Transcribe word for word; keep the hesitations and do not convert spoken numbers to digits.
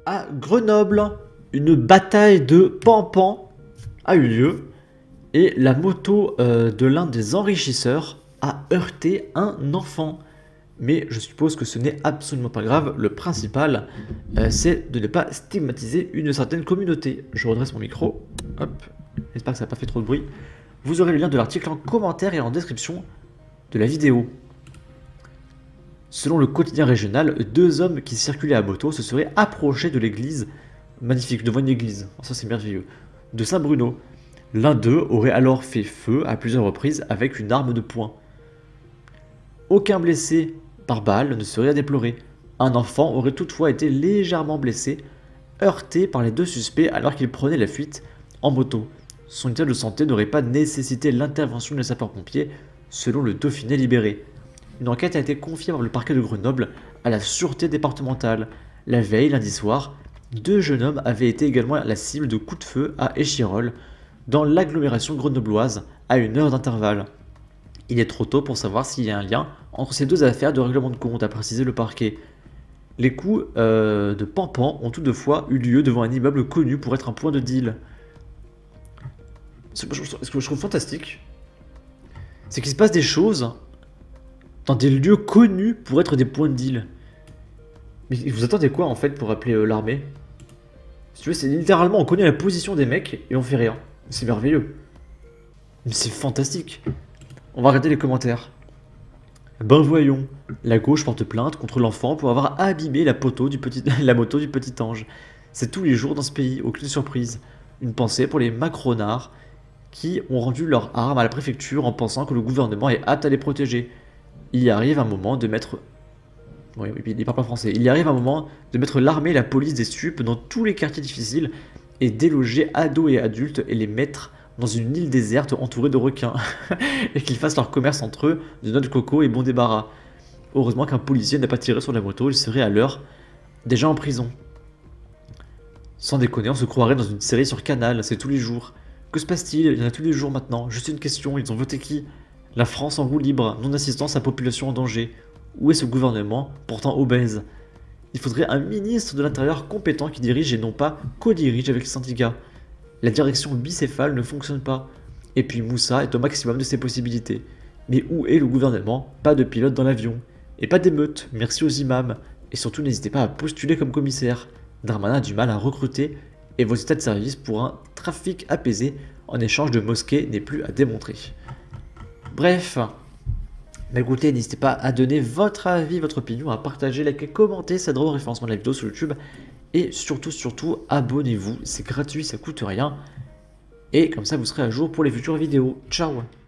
À Grenoble, une bataille de pampan a eu lieu et la moto euh, de l'un des enrichisseurs a heurté un enfant. Mais je suppose que ce n'est absolument pas grave, le principal euh, c'est de ne pas stigmatiser une certaine communauté. Je redresse mon micro, hop, j'espère que ça n'a pas fait trop de bruit. Vous aurez le lien de l'article en commentaire et en description de la vidéo. Selon le quotidien régional, deux hommes qui circulaient à moto se seraient approchés de l'église, magnifique, devant une église, ça c'est merveilleux, de Saint-Bruno. L'un d'eux aurait alors fait feu à plusieurs reprises avec une arme de poing. Aucun blessé par balle ne serait à déplorer. Un enfant aurait toutefois été légèrement blessé, heurté par les deux suspects alors qu'ils prenaient la fuite en moto. Son état de santé n'aurait pas nécessité l'intervention des sapeurs-pompiers, selon le Dauphiné libéré. Une enquête a été confiée par le parquet de Grenoble à la sûreté départementale. La veille, lundi soir, deux jeunes hommes avaient été également la cible de coups de feu à Échirolles, dans l'agglomération grenobloise, à une heure d'intervalle. Il est trop tôt pour savoir s'il y a un lien entre ces deux affaires de règlement de compte, a précisé le parquet. Les coups euh, de pampan ont toutefois eu lieu devant un immeuble connu pour être un point de deal. Ce que je trouve fantastique, c'est qu'il se passe des choses dans des lieux connus pour être des points de deal. Mais vous attendez quoi en fait pour appeler euh, l'armée? Si tu veux, c'est littéralement on connaît la position des mecs et on fait rien. C'est merveilleux. Mais c'est fantastique. On va regarder les commentaires. Ben voyons, la gauche porte plainte contre l'enfant pour avoir abîmé la, poteau du petit, la moto du petit ange. C'est tous les jours dans ce pays, aucune surprise. Une pensée pour les macronards qui ont rendu leurs armes à la préfecture en pensant que le gouvernement est apte à les protéger. Il y arrive un moment de mettre... Oui, il parle pas français. Il y arrive un moment de mettre l'armée et la police des stupes dans tous les quartiers difficiles et déloger ados et adultes et les mettre dans une île déserte entourée de requins et qu'ils fassent leur commerce entre eux de noix de coco et bon débarras. Heureusement qu'un policier n'a pas tiré sur la moto, il serait à l'heure déjà en prison. Sans déconner, on se croirait dans une série sur Canal, c'est tous les jours. Que se passe-t-il? Il y en a tous les jours maintenant. Juste une question, ils ont voté qui? La France en roue libre, non-assistance à population en danger. Où est ce gouvernement, pourtant obèse? Il faudrait un ministre de l'Intérieur compétent qui dirige et non pas co-dirige avec les syndicats. La direction bicéphale ne fonctionne pas. Et puis Moussa est au maximum de ses possibilités. Mais où est le gouvernement? Pas de pilote dans l'avion. Et pas d'émeute, merci aux imams. Et surtout n'hésitez pas à postuler comme commissaire. Darmanin a du mal à recruter et vos états de service pour un trafic apaisé en échange de mosquées n'est plus à démontrer. Bref, bah écoutez, n'hésitez pas à donner votre avis, votre opinion, à partager, liker, commenter, ça aidera au référencement de la vidéo sur YouTube. Et surtout, surtout, abonnez-vous, c'est gratuit, ça coûte rien. Et comme ça, vous serez à jour pour les futures vidéos. Ciao!